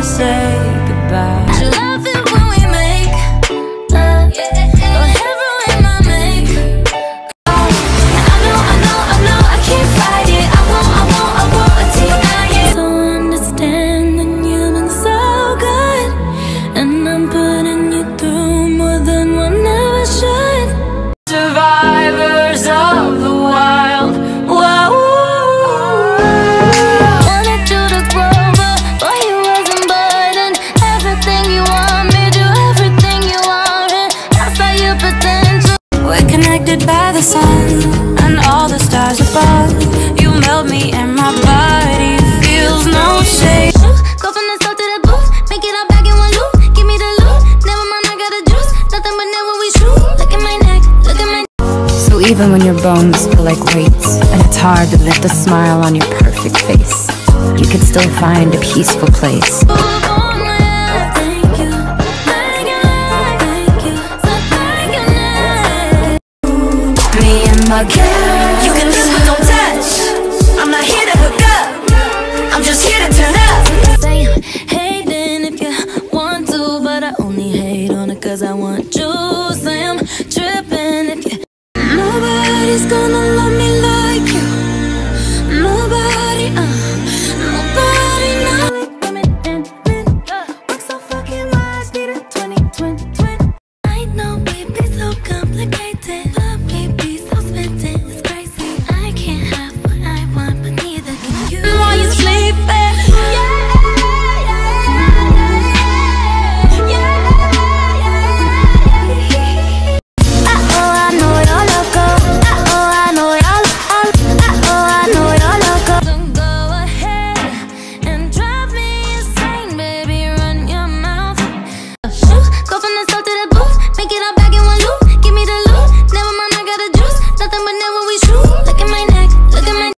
say goodbye. I love it when we make love. Whatever we might make. I know, I can't fight it. I won't deny it. So understanding, you've been so good, and I'm putting you through more than one ever should. Survivors of the wild. Whoa. Wanted you to grow, but boy, you wasn't burdened. Everything you want me, do everything you want, and that's how you potential. We're connected by the sun and all the stars above. You melt me and my body feels no shade. Go from the south to the booth, make it all back in one loop. Give me the loot, never mind, I got the juice. Nothing but never we shoot. Look at my neck, look at my. So even when your bones feel like weights, and it's hard to lift a smile on your perfect face, you can still find a peaceful place. Thank you, thank you, thank you, so thank you. Me and my girl. You can live with no touch. I'm not here to hook up, I'm just here to turn up. Say I'm hating if you want to, but I only hate on it cause I want you. Say I'm tripping if you. Nobody's gonna love me like you. Nobody, nobody, no. Work so fucking hard, need a 20. I know we be so complicated, but we be so smitten, it's crazy. I can't have what I want, but neither can you. While you sleeping, Go ahead and drive me insane, baby, run your mouth. Shoot,